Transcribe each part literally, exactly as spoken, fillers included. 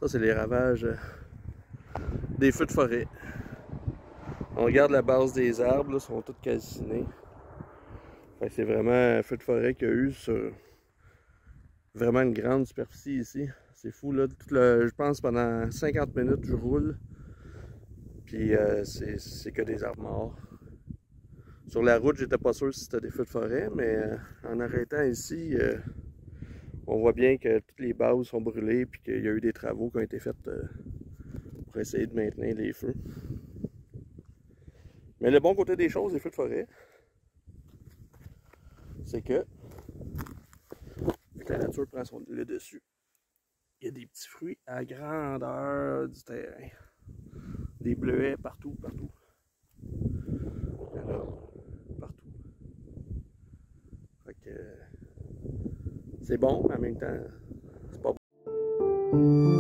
Ça, c'est les ravages des feux de forêt. On regarde la base des arbres, là, sont tous calcinés. C'est vraiment un feu de forêt qu'il y a eu sur vraiment une grande superficie ici. C'est fou, là. Tout le, je pense pendant cinquante minutes, je roule. Puis euh, c'est que des arbres morts. Sur la route, j'étais pas sûr si c'était des feux de forêt, mais euh, en arrêtant ici, euh, on voit bien que toutes les bases sont brûlées puis qu'il y a eu des travaux qui ont été faits euh, pour essayer de maintenir les feux. Mais le bon côté des choses, des feux de forêt, c'est que, vu que la nature prend son, le dessus, il y a des petits fruits à grandeur du terrain. Des bleuets partout, partout. Alors, partout. Fait que c'est bon, mais en même temps, c'est pas bon.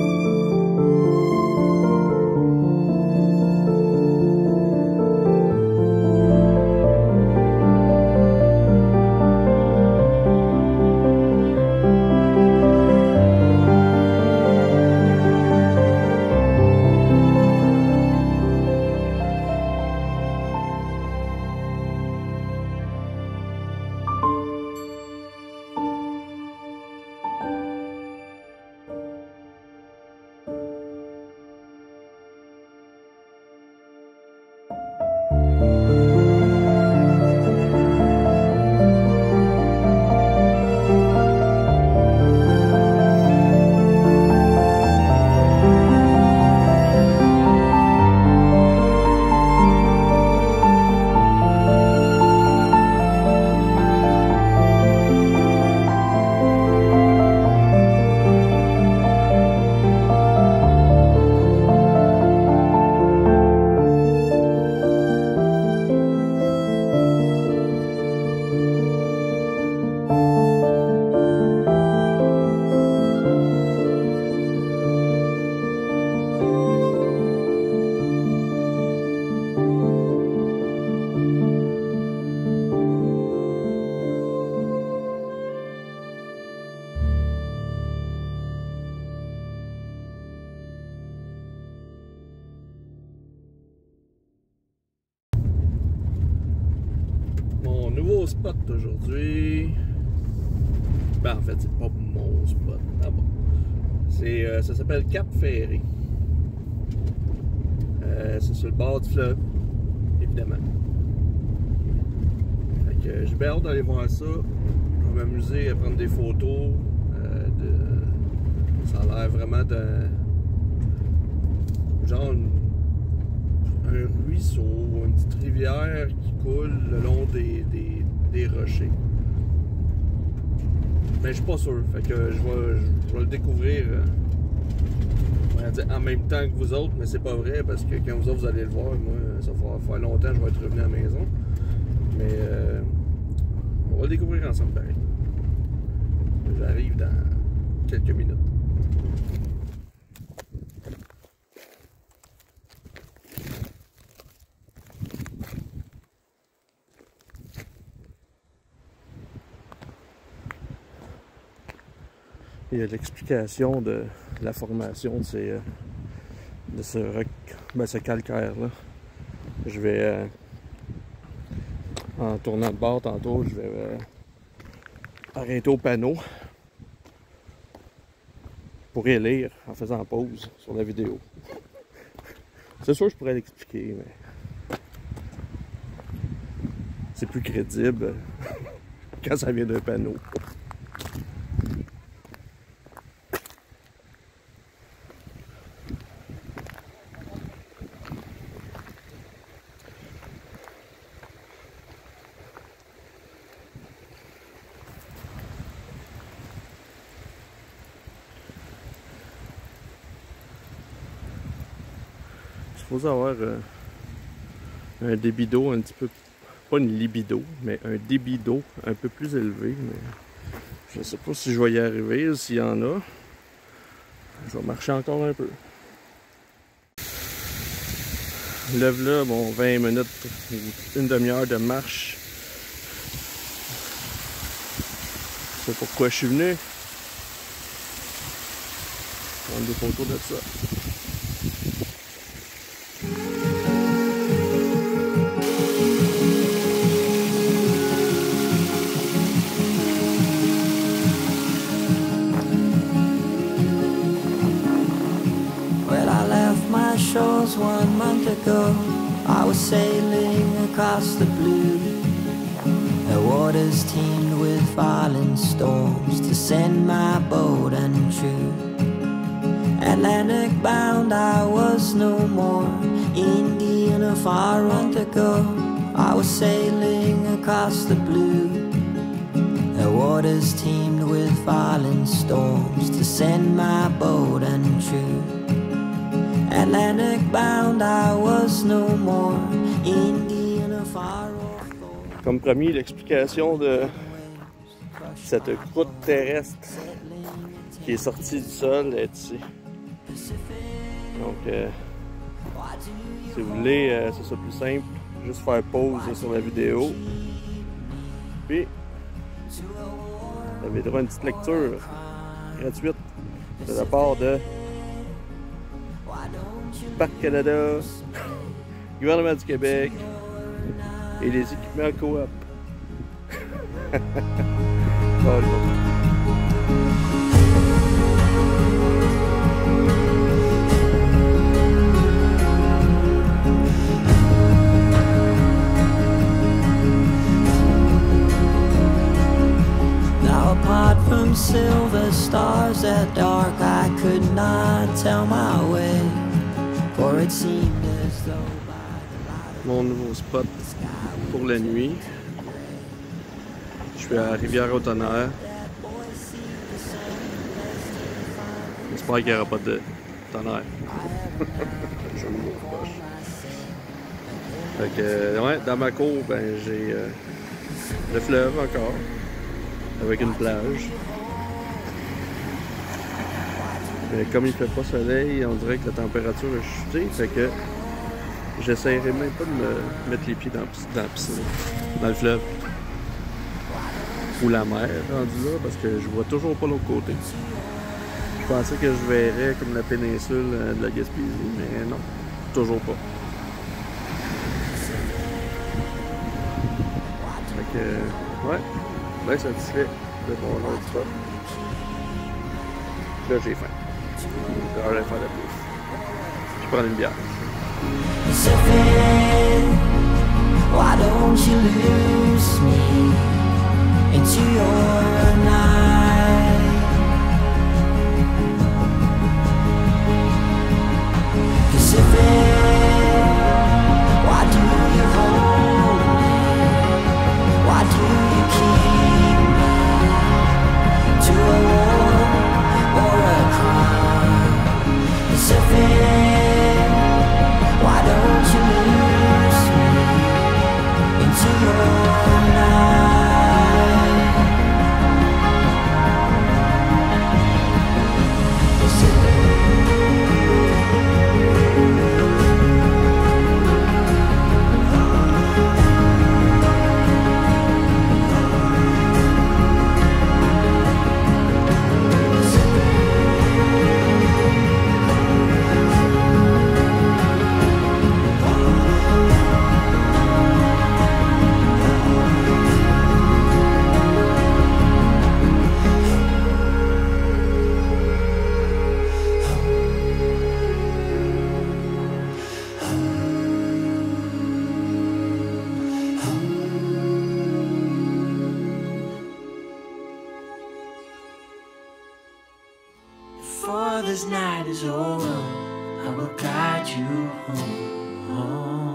Nouveau spot aujourd'hui. Ben, en fait, c'est pas mon spot. Ah bon. C'est, euh, ça s'appelle Cap Ferré. Euh, c'est sur le bord du fleuve, évidemment. Fait que j'ai bien hâte d'aller voir ça. Je vais m'amuser à prendre des photos. Euh, de... Ça a l'air vraiment d'un. Genre une... un ruisseau, une petite rivière qui coule le long des, des, des rochers. Mais je suis pas sûr, fait que je vais, je vais le découvrir euh, on va dire en même temps que vous autres, mais c'est pas vrai parce que quand vous autres vous allez le voir, moi ça va faire longtemps que je vais être revenu à la maison. Mais euh, on va le découvrir ensemble pareil. J'arrive dans quelques minutes. Il y a l'explication de la formation de, ces, de ce, roc, ben ce calcaire-là. Je vais, euh, en tournant de bord tantôt, je vais euh, arrêter au panneau pour y lire en faisant pause sur la vidéo. C'est sûr que je pourrais l'expliquer, mais c'est plus crédible quand ça vient d'un panneau. Il faut avoir euh, un débit d'eau un petit peu, pas une libido, mais un débit d'eau un peu plus élevé. Mais je ne sais pas si je vais y arriver, s'il y en a. Je vais marcher encore un peu. Lève là, bon, vingt minutes ou une demi-heure de marche. C'est pourquoi je suis venu. Prendre des photos de ça. Well, I left my shores one month ago. I was sailing across the blue. The waters teemed with violent storms to send my boat untrue. Atlantic bound I was no more, Indian a far month ago. I was sailing across the blue. The waters teemed with violent storms to send my boat untrue. Atlantic bound I was no more, Indian a far off. Comme promis, l'explication de cette croûte terrestre qui est sortie du sol est ici. Donc, euh, si vous voulez, euh, c'est ça plus simple, juste faire pause sur la vidéo. Puis, vous avez droit à une petite lecture gratuite de la part de Parc Canada, Gouvernement du Québec et les équipements coop. Oh, bon. Apart from silver stars that dark, I could not tell my way, for it seemed as though by the light. Mon nouveau spot pour la nuit. Je suis à Rivière-au-Tonnerre. J'espère qu'il n'y aura pas de tonnerre. Je me poche. Fait que, ouais, dans ma cour, ben, j'ai euh, le fleuve encore, avec une plage. Mais comme il fait pas soleil, on dirait que la température a chuté, fait que j'essaierai même pas de me mettre les pieds dans, dans la piscine, dans le fleuve. Ou la mer, rendu là, parce que je vois toujours pas l'autre côté. Je pensais que je verrais comme la péninsule de la Gaspésie, mais non, toujours pas. Fait que, ouais, bien satisfait de mon autre spot. Là, j'ai faim. Je vais aller faire la bouffe. Je prends une bière. Why don't you lose me into your night? 'Cause if it, why do you hold me? Why do you keep me to a war or a crime? 'Cause if it, why don't you lose me into your night? Before this night is over, I will guide you home.